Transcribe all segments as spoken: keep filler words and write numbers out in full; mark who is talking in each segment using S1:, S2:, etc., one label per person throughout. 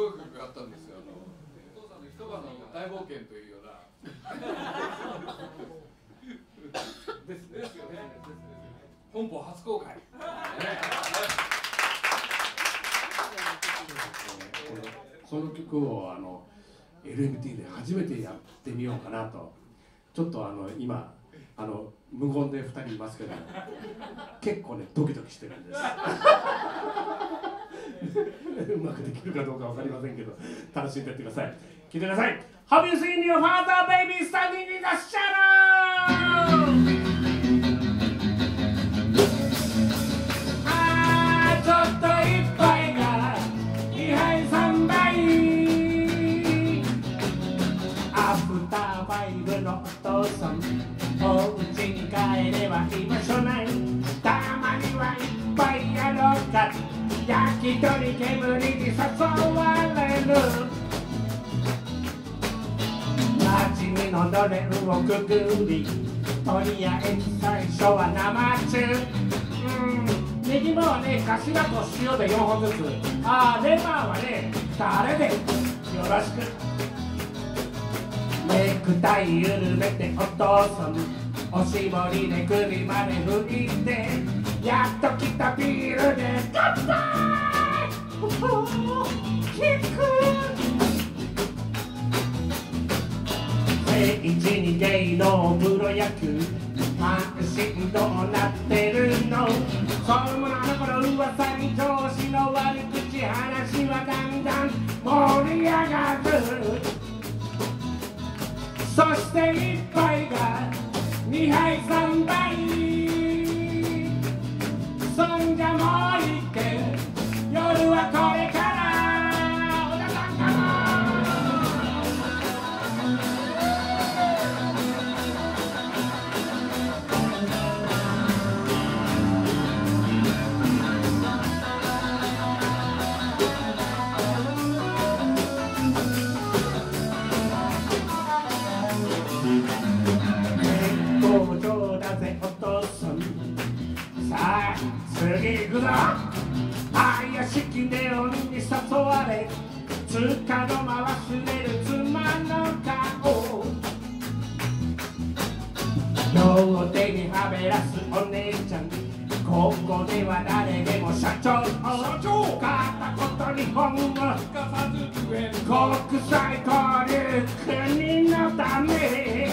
S1: ごい曲があったんですよ。あのお父さんの一晩の大冒険というような。ですですよね。本邦初公開。
S2: この曲をあの エルエムティー で初めてやってみようかなと。ちょっとあの今あの無言でふたりいますけど、結構ねドキドキしてるんです。うまくできるかどうかわかりませんけど、楽しんでやってください。聞いてください。Have you seen your father, baby, standing in the shadow? あーちょっと一杯がにはいさんばい。アフターファイブのお父さん、お家に帰れば居場所ない。たまには一杯やろうか。焼き鳥煙に誘われる。街にのどれをくぐり、とりあえず最初は生中。うんネギマはね、頭と塩でよんほんずつ。あーレバーはね、タレでよろしく。ネクタイ緩めてお父さん、おしぼりで首まで拭いて、やっと来たビールで乾杯。キック聖地に芸能プロ野球阪神どうなってるの。そういうものあの頃噂に上司の悪口話はだんだん盛り上がる。そして一杯がにはいさんばい。そんじゃもう一軒夜はこれから。おださんか工場だぜお父さん。さあ次行くぞ。怪しきネオンに誘われ、つかの間忘れる妻の顔。両手にはべらすお姉ちゃん、ここでは誰でも社長。社長片言日本語すかさず食える国際交流国のため。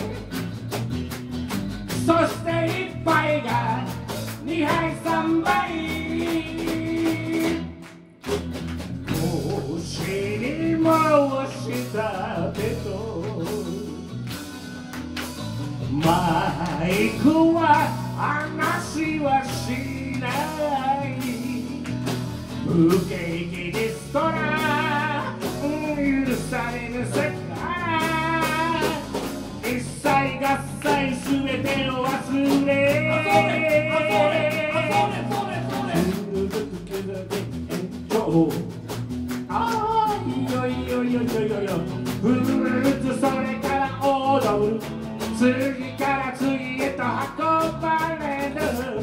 S2: そして一杯がにはいさんばい。腰に回した手とマイクは話はしない。不景気リストラ許されぬ世界。一切合切すべてを忘れ。ああいよいよいよいよいよいよ。フルーツそれから踊る。次から次へと運ばれる。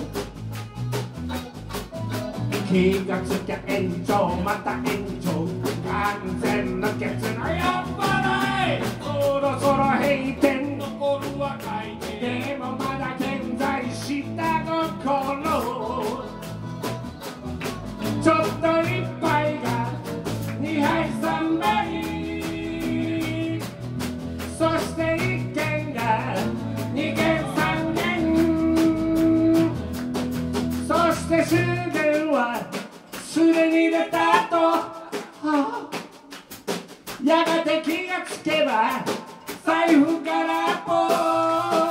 S2: 気がつきゃ延長また延長。完全無欠の酔っ払い。そろそろ閉店。残るは回転。でもまだ健在下心。ちょっと一杯がにはいさんばい。そして一軒がにけんさんけん。そして終電はすでに出た後、はあ、やがて気がつけば財布からポー